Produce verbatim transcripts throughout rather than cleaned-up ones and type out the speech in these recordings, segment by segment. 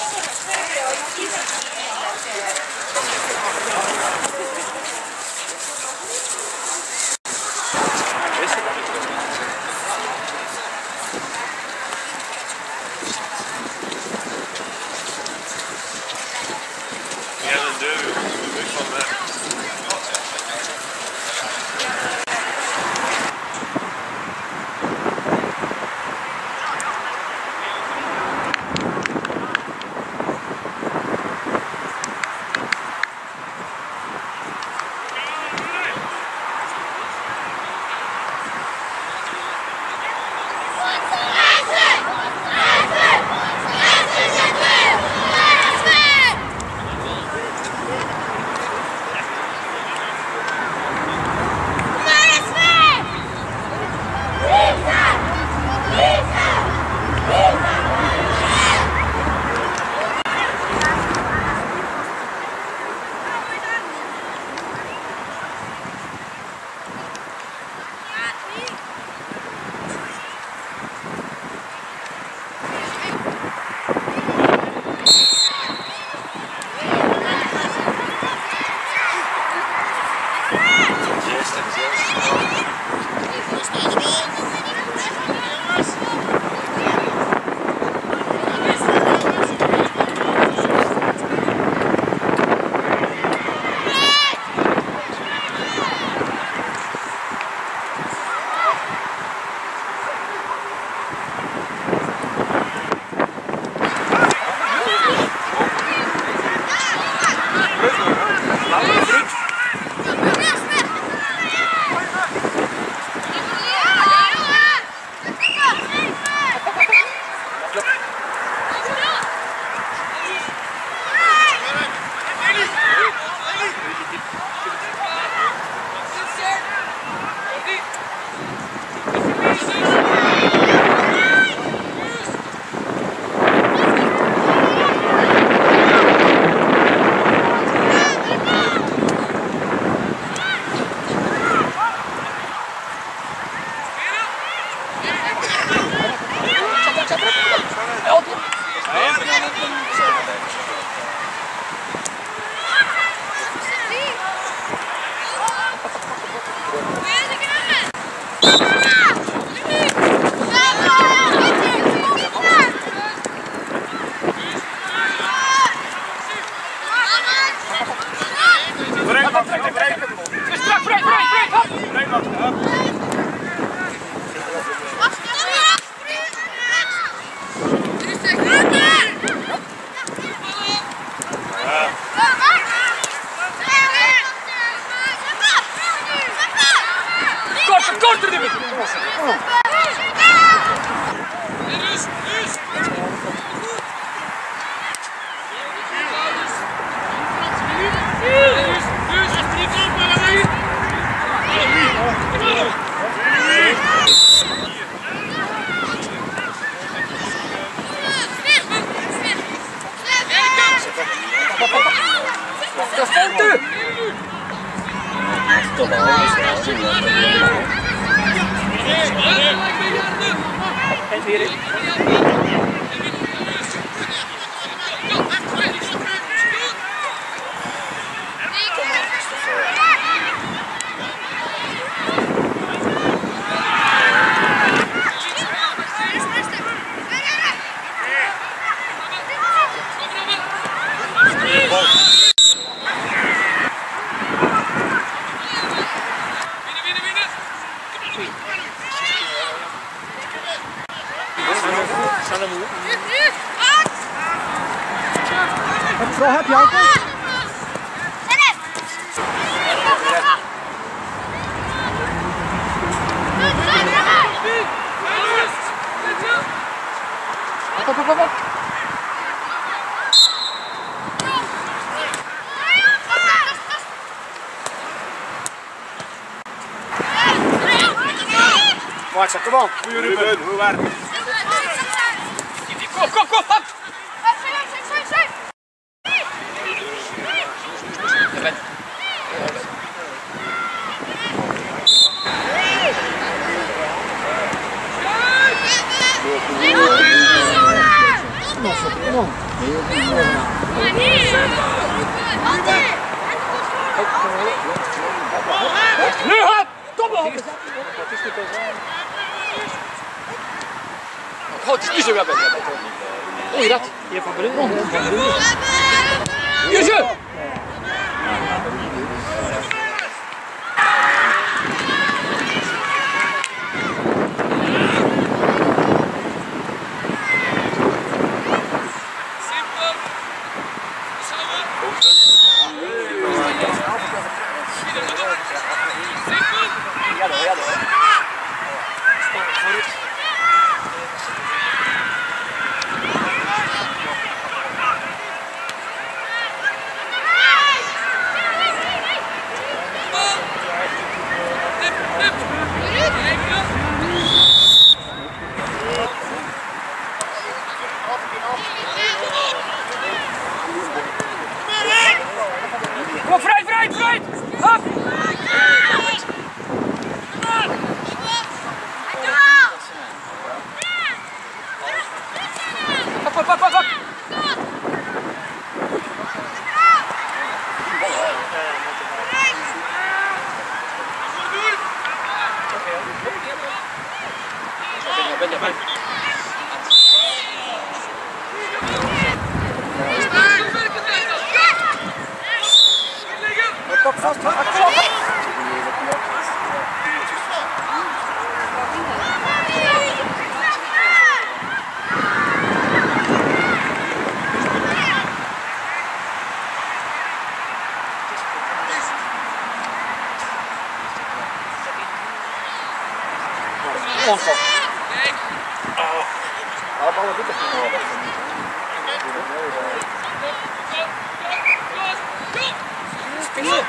Zo heb je ook. Op, op, op, op. Watch out, come on. Ruben, hoe waar? Kom, kom, kom, kom! on. Nu hop! Kom op! Oh, het is niet zo wel. Hoor je dat? Hier van Bruno. Jusje! Kom vooruit, vooruit, vooruit! Hop! Hop, hop, hop, hop, hop! Pak vast, pak vast! Onstop. Alle ballen goed op. Spelen.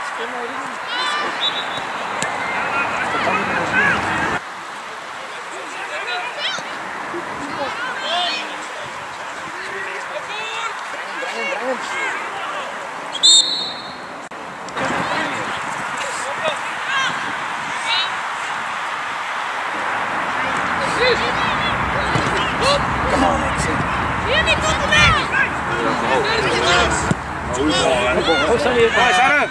Come on, Hier komt de weg! Hoe staan jullie? Ja, Sarah!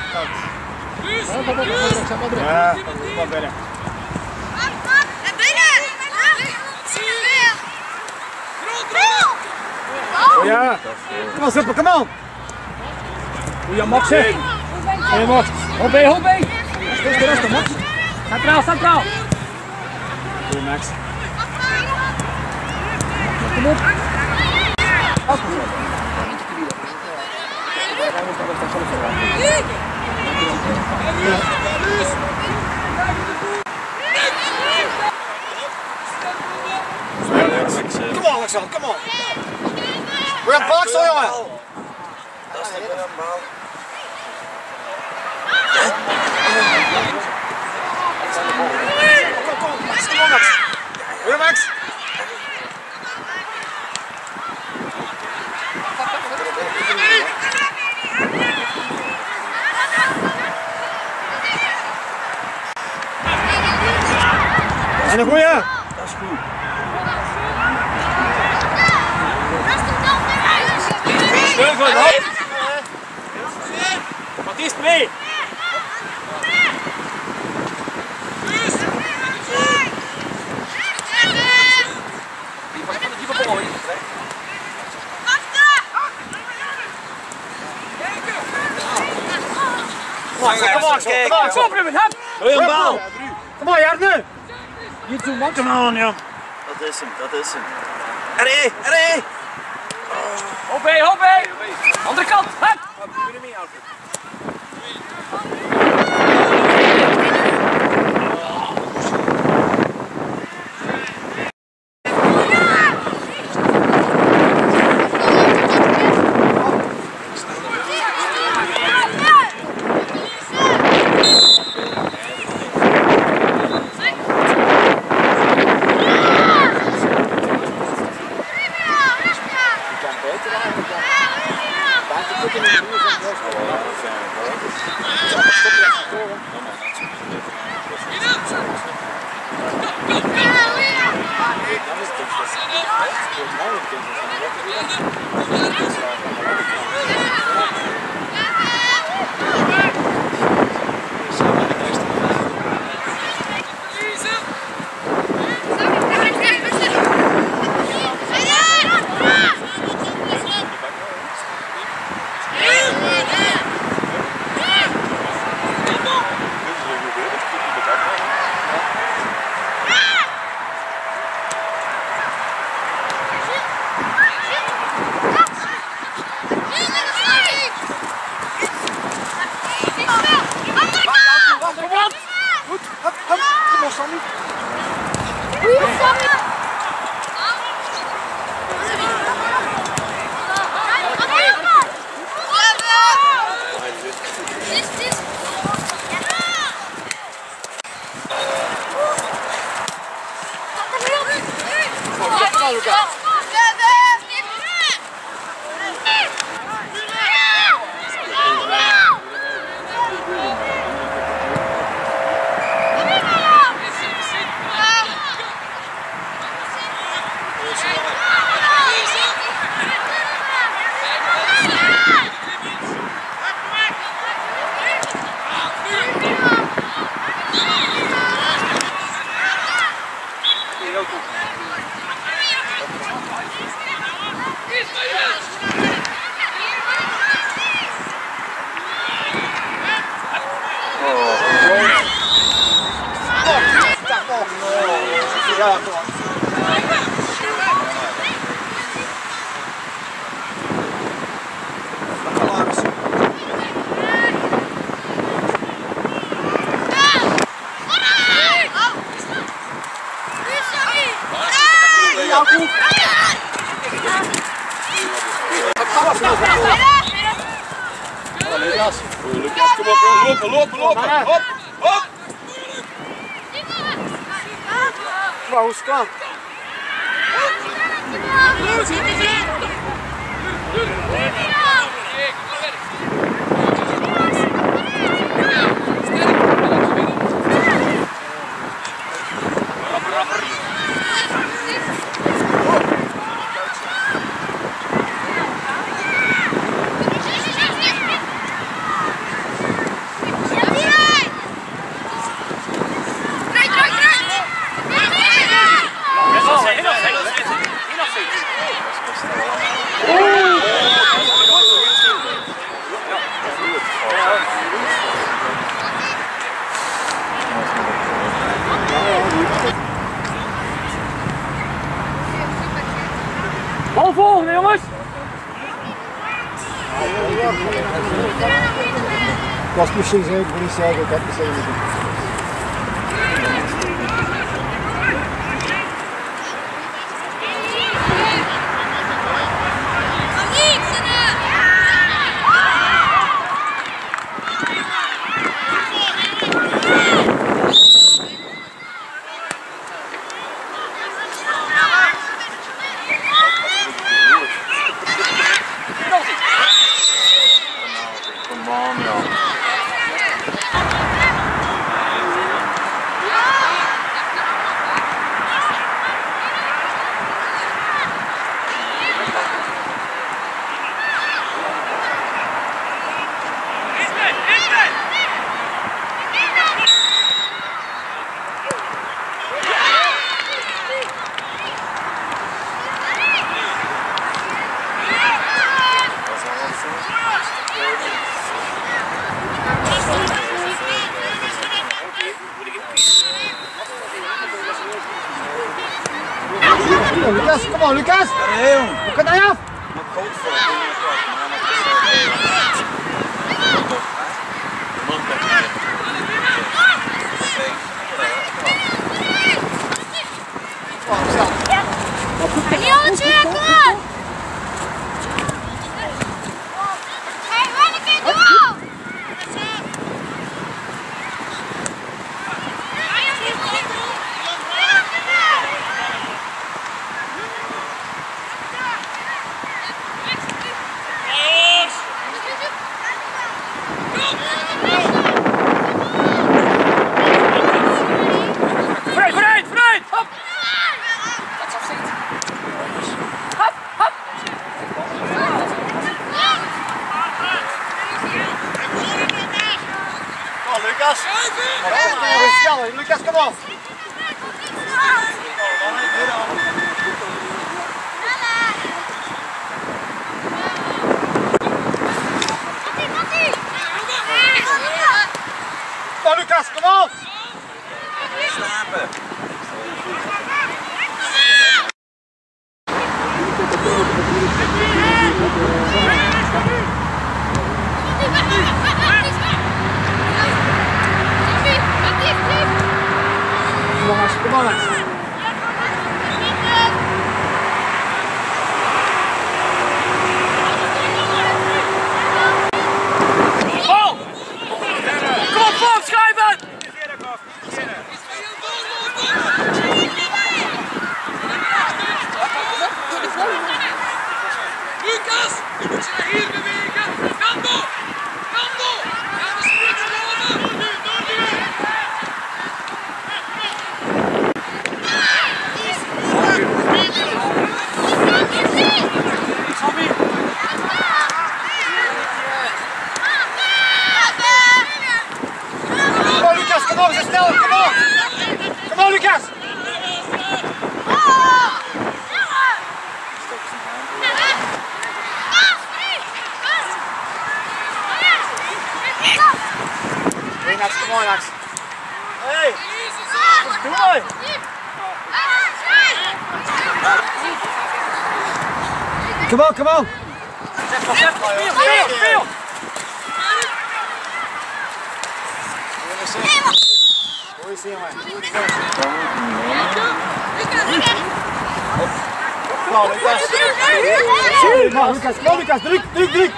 Ja, wat binnen. En binnen! Oh ja! Kom on, super, kom on! Goeie Max, hè! Goeie Max! Hop bij, hop bij! Rustig, rustig, Max! Centraal, centraal! Goeie Max! Kom op! Come on, Alexander, come on! We're on box, hoor, jongen! Dat is niet meer een bal. Kom, kom, Max, kom on, Max! Weer, Max! En een goeie! Dat is goed. Steun voor het hoofd! Wat is het mee? Die van Bolle. Kom on, kom on, kom on, kom Ruben, hup! Wil je een bal? Kom on, Jarne! Niet zo makkelijk. Come on, ja. Dat is hem, dat is hem. R E, R E! Hop hé, hop hé! Andere kant, hup! Lopen, lopen, lopen. Hop, hop. Maar hoe is het klaar? Bal volgende jongens! Ik was precies even voor die zelf, ik heb het zelf niet. Lucas, kom on Lucas! Hoe kan hij af? Sneller, Lucas, kom op! Kom Lucas, kom op! Slapen. Kom on, Max. Bal! Kom op, Fox, schrijven! Lucas, je moet je naar hier bewegen. Kando! Kando! Ga de spits komen! Kom on, Lucas, kom op, zo snel, kom op! Kom on, Lucas! Hey, Max, kom on, Max. Hey! Doe mooi! Kom on, kom on! Speel, speel, speel! Hoe is hij, jongen? Kom, Lucas! Kom, Lucas, kom, Lucas, druk, druk, druk!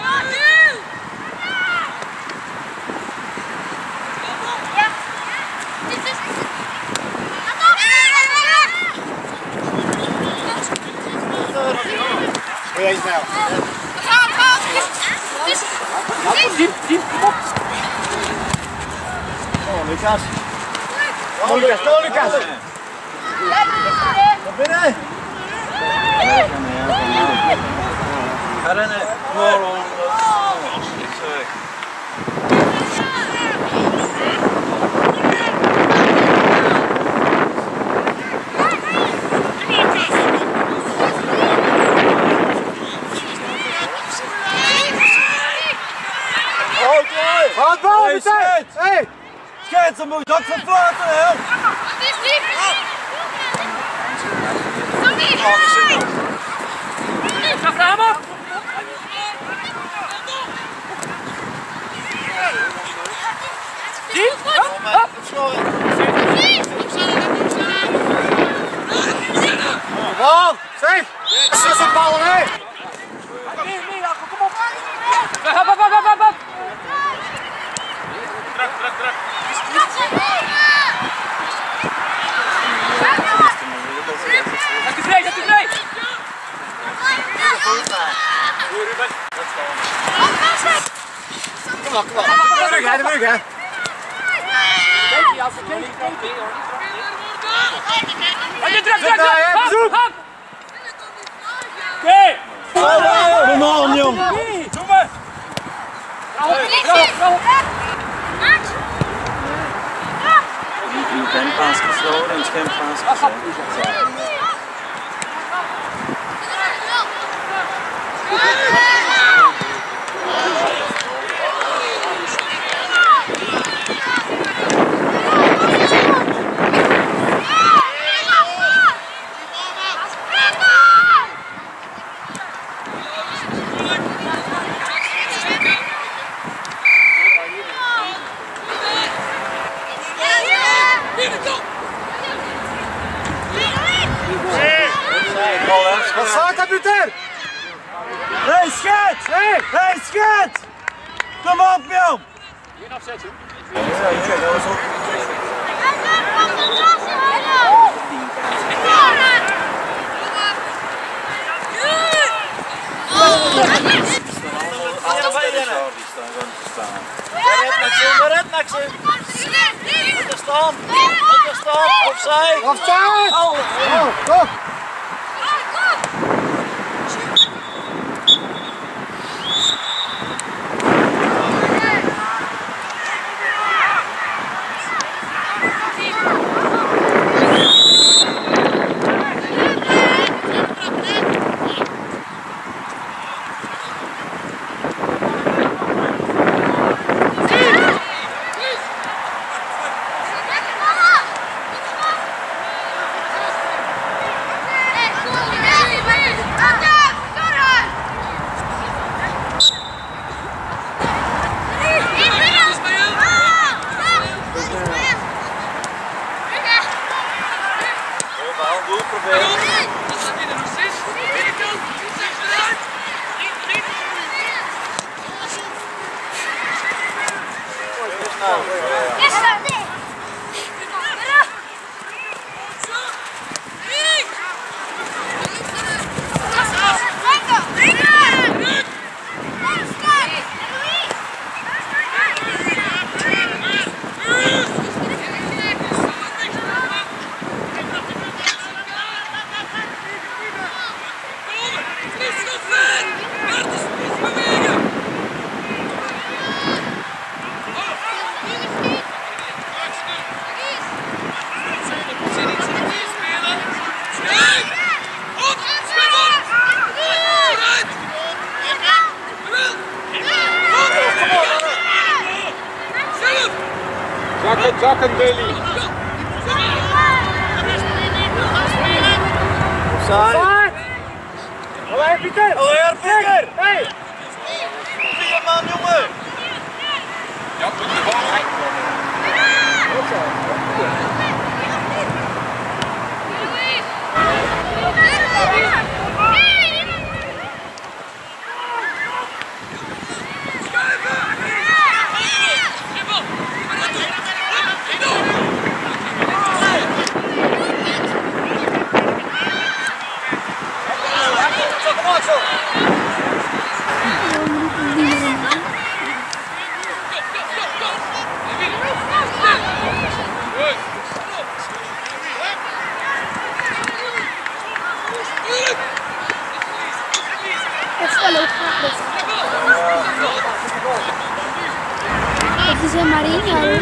Wil jij snel? Diep, diep, kom op! Kom, Lucas! Kom, Lucas, kom, Lucas! Kom binnen! Ga rennen! Wow! Wat bal, meteen! Hey! Schijt, ze moet ook van voren, hè! Het is diep! Tommy! Ga naar hem op! Diep! Hop! Bal! Zeg! Dat is een bal, hè! Kom op! Hop, hop, hop, hop, hop! Druk, druk, druk. Dat is vrij, dat is vrij! Kom op, kom op. Terug, hè, terug, hè. Druk, druk, druk, druk! Hop, hop! Oké! Kom on, jong! Doe maar! Je bent pas gesloten en geen pas gesloten. Wat staat dat, Buter? Hey, schat! Hey! Hey, schat! Kom op, joh! Geen afzetten. Ja, ja, dat was ook. Allebei rennen. Die staan gewoon te staan. Red, Maxim, red, Maxim! Onderstaan! Onderstaan! Opzij! Offside! Oh, kom! Zakken, zakken, Billy. Offside. Alweer, Pieter! Alweer, Pieter! Hey! Vier man, jongen! Ja, goed de bal. Dat is een Marinho.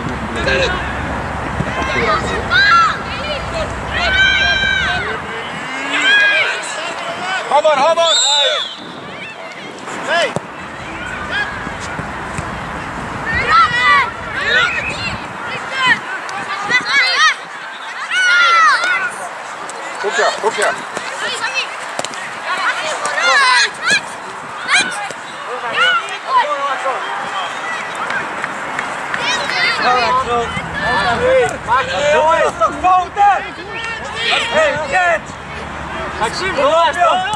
Hammer, hammer! Hey! Goed ja, goed ja. Jongen, is toch fouten? Hé, Kent! Maxime, hoe is dat?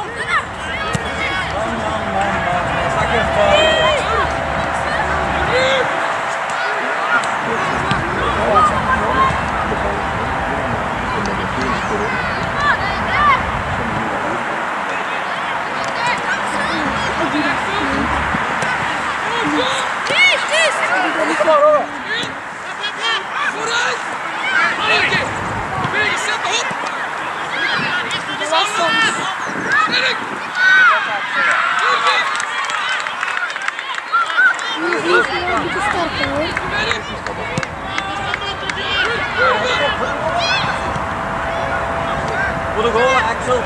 Voor de goal, Axel.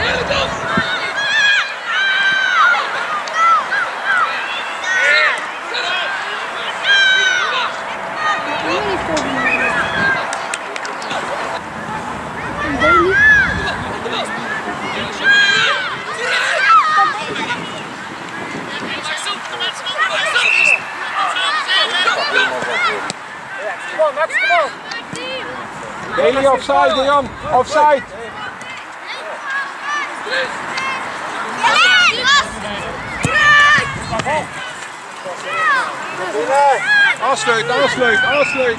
Kom on, Max, kom on! Billy offside, Jan. Offside. Aansluit, aansluit, aansluit.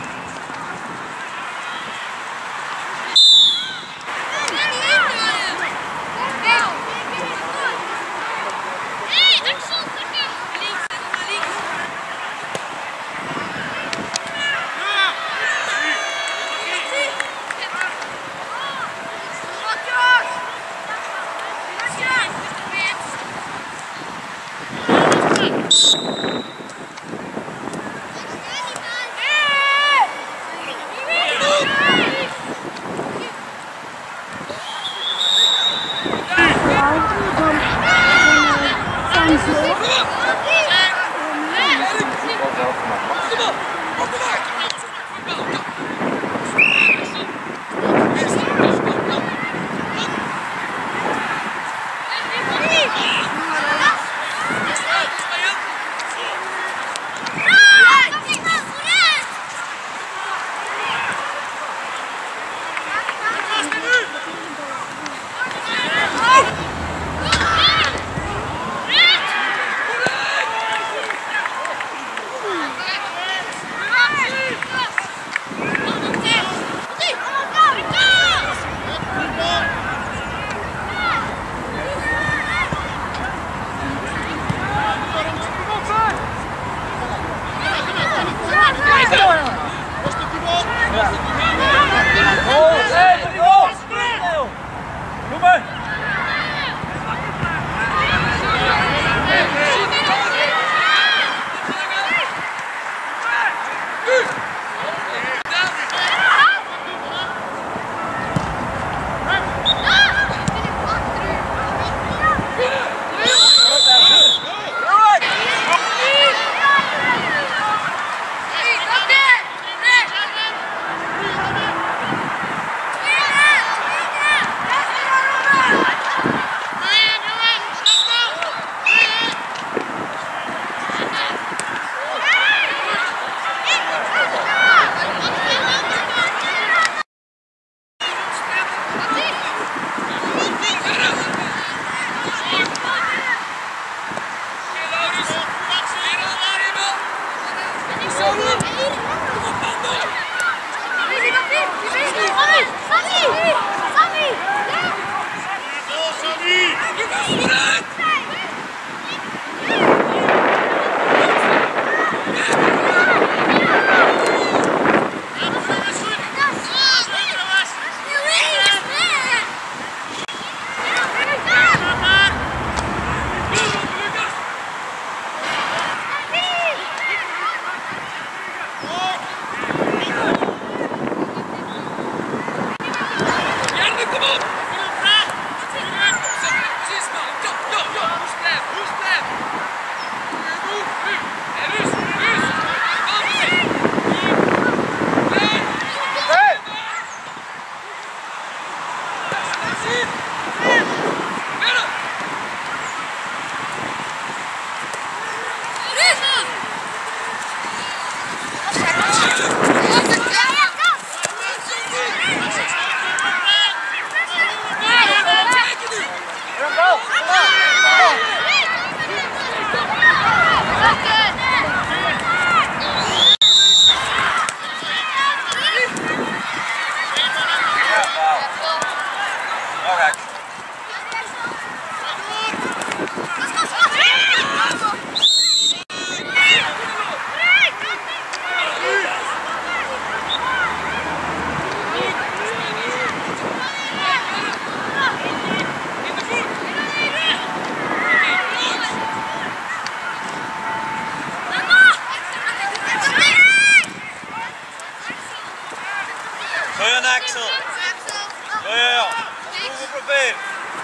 Axel. Ja, ja, ja. Goed proberen.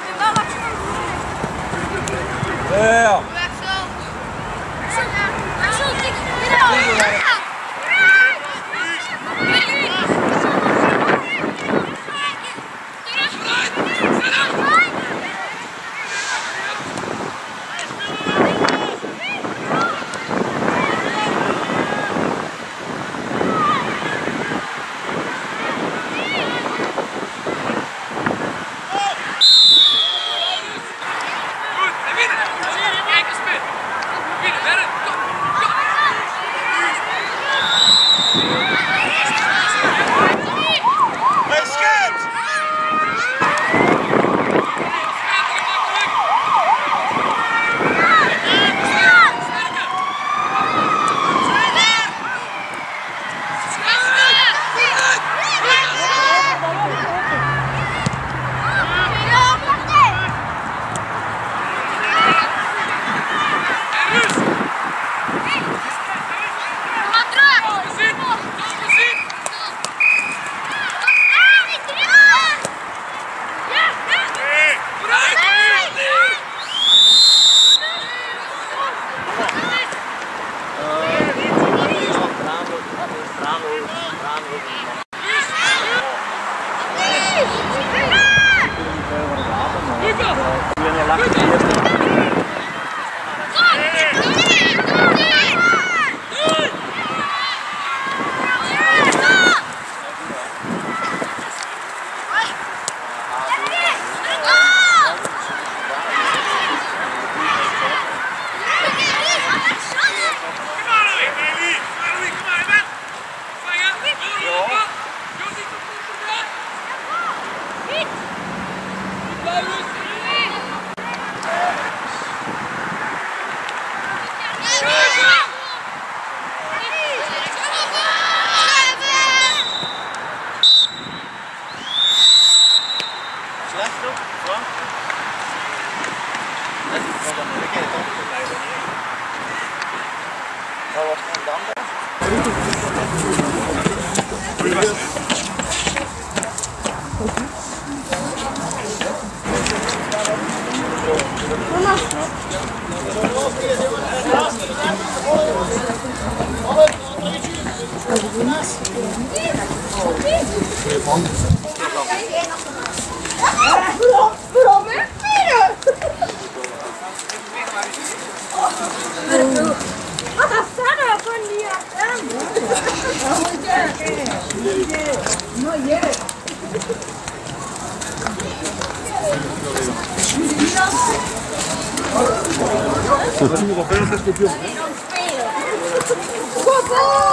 Ja, ja. Go, go!